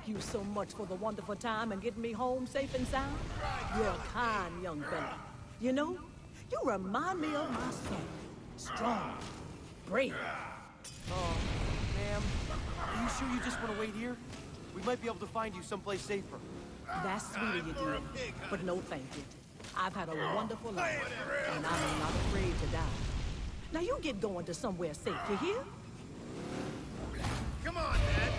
you so much for the wonderful time and getting me home safe and sound. You're a kind young fella. You know, you remind me of my son. Strong, brave. Ma'am, are you sure you just want to wait here? We might be able to find you someplace safer. That's sweet of you, dear, but no thank you. I've had a wonderful life, and I'm not afraid to die. Now you get going to somewhere safe, you hear? Come on, Dad.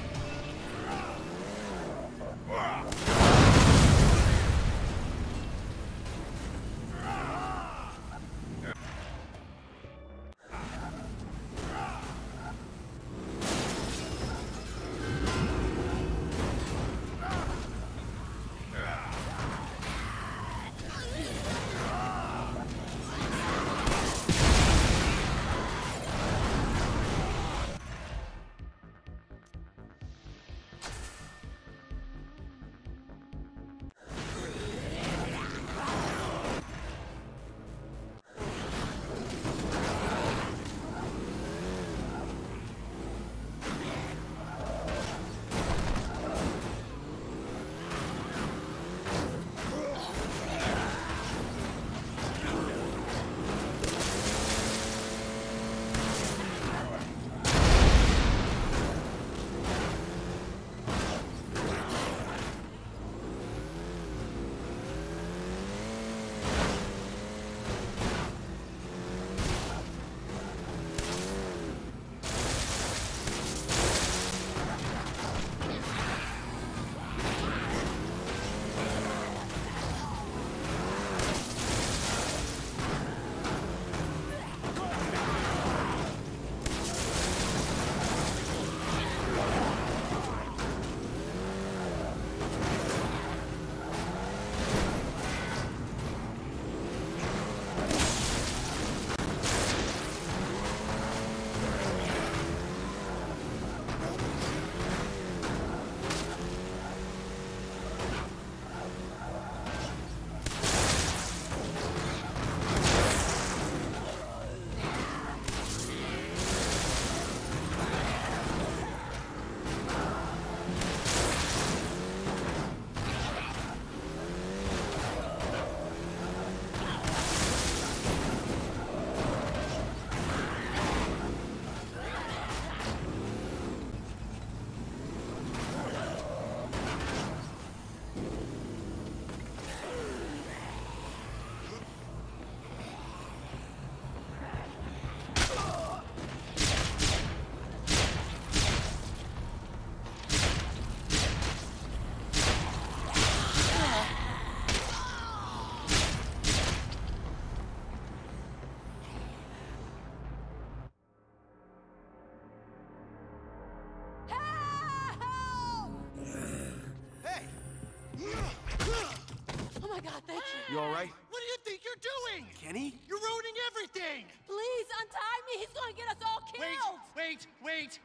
You all right? What do you think you're doing? Kenny? You're ruining everything! Please untie me. He's gonna get us all killed. Wait.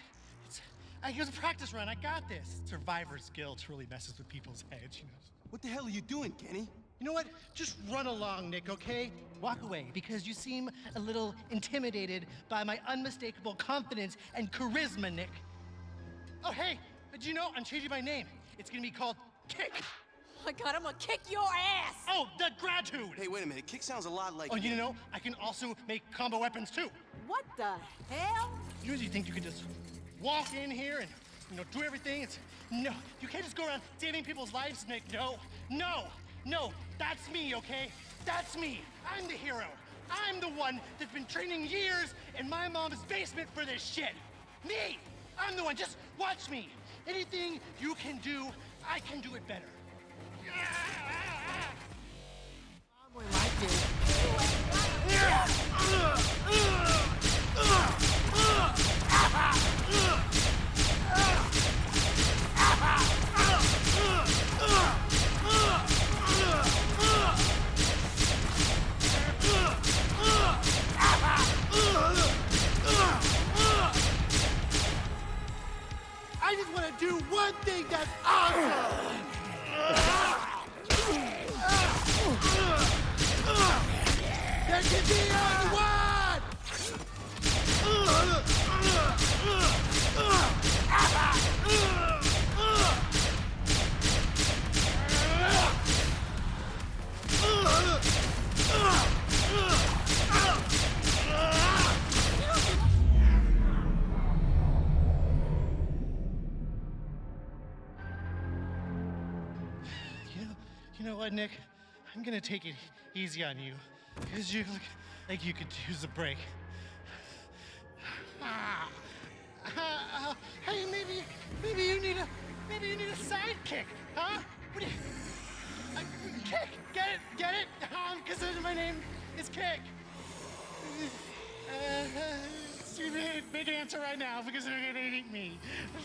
It was a practice run. I got this. Survivor's guilt really messes with people's heads, you know. What the hell are you doing, Kenny? You know what? Just run along, Nick, okay? Walk away, because you seem a little intimidated by my unmistakable confidence and charisma, Nick. Oh, hey, did you know I'm changing my name? It's gonna be called Kick. Oh my God, I'm gonna kick your ass. Oh, the Gratude! Hey, wait a minute. Kick sounds a lot like... Oh, you know, I can also make combo weapons, too. What the hell? You think you could just walk in here and, you know, do everything? No, you can't just go around saving people's lives, Nick. No, that's me, okay? That's me. I'm the hero. I'm the one that's been training years in my mom's basement for this shit. Me! I'm the one. Just watch me. Anything you can do, I can do it better. We like this. I just want to do one thing that's awesome! There can be only one! what, Nick? I'm gonna take it easy on you, because you look like you could use a break. Hey, maybe you need a sidekick, huh? What do you, Kick, get it? Because my name is Kick. Big answer right now because they're gonna eat me.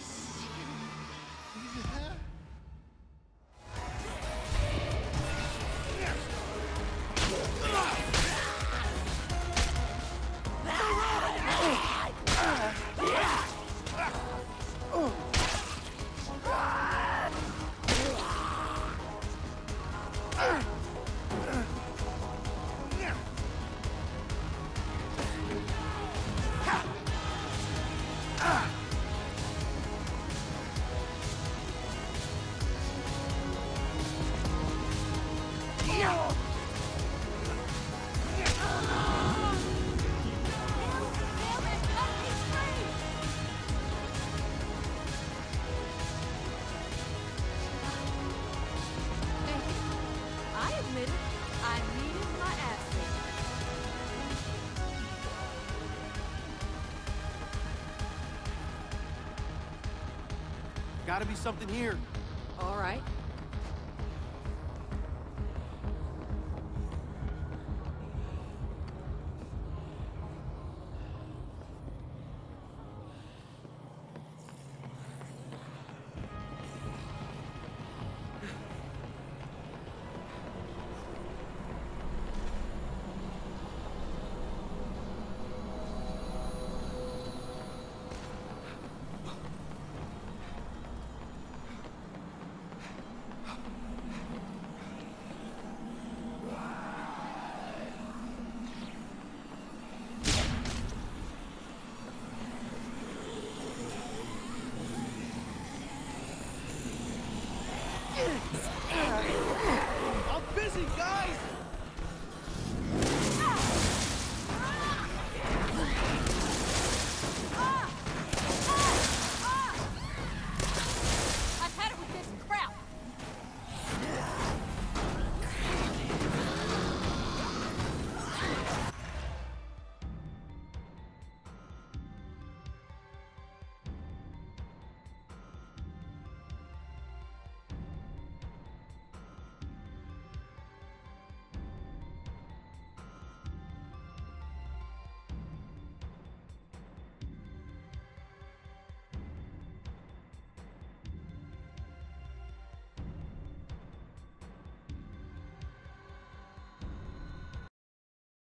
I admit it. I needed my accent. Gotta be something here. All right.